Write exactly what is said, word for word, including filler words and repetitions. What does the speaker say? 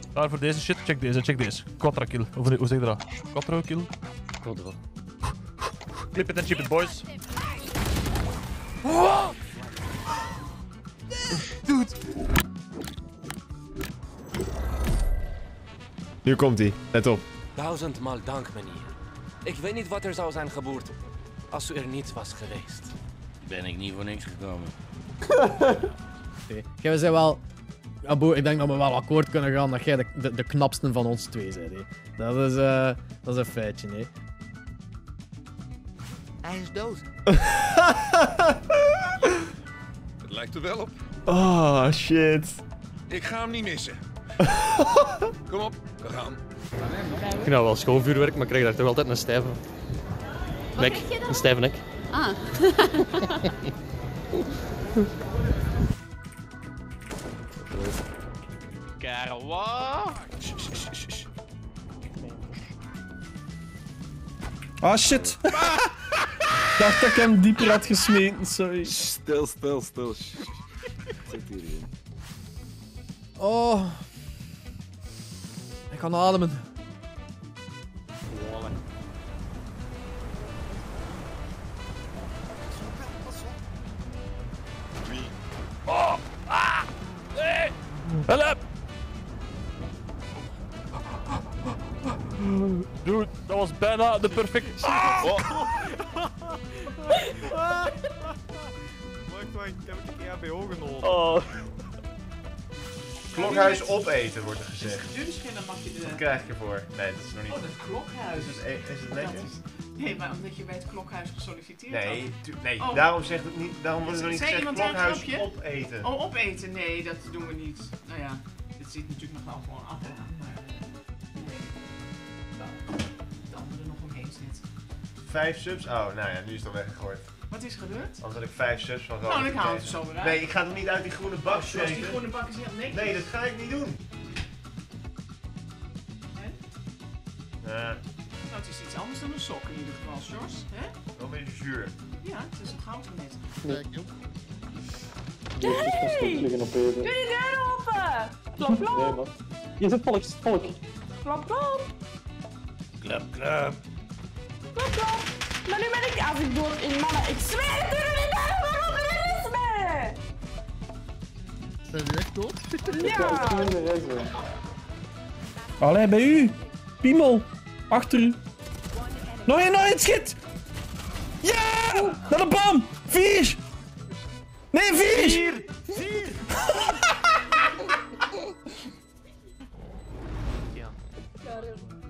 Klaar voor deze shit? Check deze, check deze. Quattro kill. Of hoe zeg je dat? Quattro kill? Quadro. Clip it and chip it, boys. Dude. Nu komt hij. Let op. Duizendmaal dank, meneer. Ik weet niet wat er zou zijn gebeurd als u er niet was geweest. Ben ik niet voor niks gekomen. Nee. Jij zijn wel... Abo, ik denk dat we wel akkoord kunnen gaan dat jij de, de, de knapste van ons twee bent. Hè. Dat is, uh, dat is een feitje, hè. Hij is dood. Het lijkt er wel op. Oh, shit. Ik ga hem niet missen. Kom op, we gaan. Ik vind dat wel schoon vuurwerk, maar ik krijg daar toch altijd een stijve nek. Een stijve nek. Ah. Karwa. Ah, shit. Dacht dat ik hem dieper had gesmeten, sorry. Stil, stil, stil. Zit hierin. Oh. Ik kan ademen. Oh! Ah! Nee! Help! Dude, dat was bijna de perfecte. Ah! Oh. Wacht, wacht, ik heb een E H B O genomen. Oh. Klokhuis opeten, wordt er gezegd. Dunschen, dan mag je de... Wat krijg je ervoor? Nee, dat is nog niet. Oh, dat klokhuis. Is het, e- is het lekker? Dat is... Nee, maar omdat je bij het klokhuis gesolliciteerd Nee, had. tu- nee Oh. daarom, zegt het niet, daarom wordt er nog niet Zei gezegd iemand daar een klokhuis grapje? opeten. Oh, opeten? Nee, dat doen we niet. Nou ja, dit zit natuurlijk nog wel gewoon appel aan, maar... Nee. Nou, het andere nog omheen zit. Vijf subs? Oh, nou ja, nu is het al weggegooid. Wat is er gebeurd? Anders had ik vijf subs van Nou, Ronald ik haal het gekregen. er zo weer uit. Nee, ik ga toch niet uit die groene bak Zoals die steken? groene bak is heel netjes. Nee, dat ga ik niet doen. Hè? Uh, Nou, het is iets anders dan een sok in ieder geval, Sjors. Hè? wel een beetje zuur. Ja, het is een gouden net. Hey! Doe die deur open! Klop, klop! Je zit volk, volk. Klop, klop! Klap, klap. Klop, klop! Maar nu ben ik, als ik dood in mannen, ik zweer het, doe die deur open! Wat is me? Zijn die echt dood? Ja! Allee, bij u. Piemel. Achter u. Nog één, nog één, schiet! Ja! Naar de bom! Vier! Nee, vier! Vier! Vier! Ja.